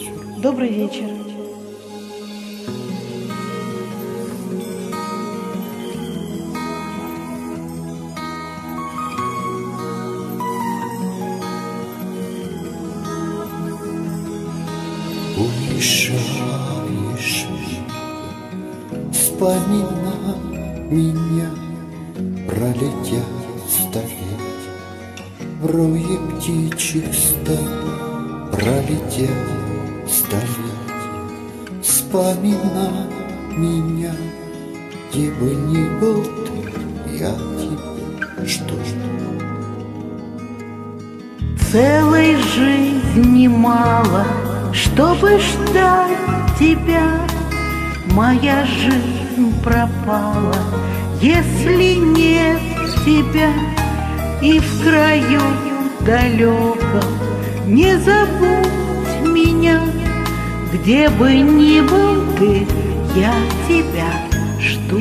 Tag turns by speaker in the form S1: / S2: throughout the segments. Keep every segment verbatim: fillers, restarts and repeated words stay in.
S1: Добрый вечер.
S2: Уезжаешь, вспоминай меня, пролетят столетия, в рое птичьих стай пролетят столетия. Вспоминай меня, где бы ни был ты, я тебя жду.
S1: Целой жизни мало, чтобы ждать тебя. Моя жизнь пропала, если нет тебя. И в краю далеком не забудь меня. Где бы ни был ты, я тебя жду.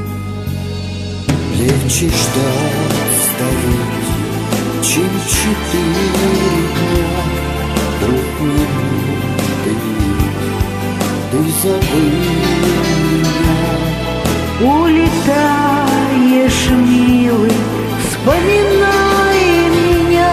S2: Легче ждать столетия, чем четыре дня. Друг минуты, ты забыл меня.
S1: Улетаешь, милый, вспоминай меня.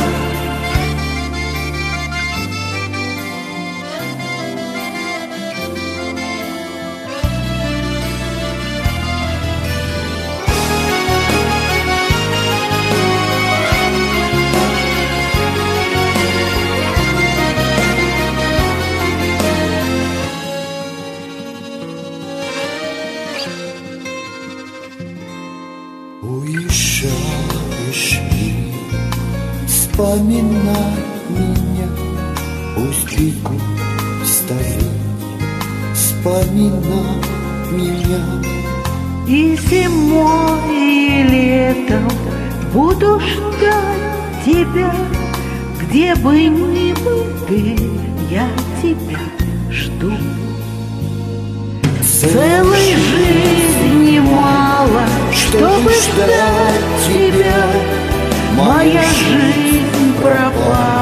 S2: Уезжаешь ли, вспоминай меня, пусть бегут столетия, вспоминай меня.
S1: И зимой, и летом буду ждать тебя. Где бы ни был ты, я тебя жду. Целой жизни мало, чтобы ждать тебя. Моя жизнь пропала,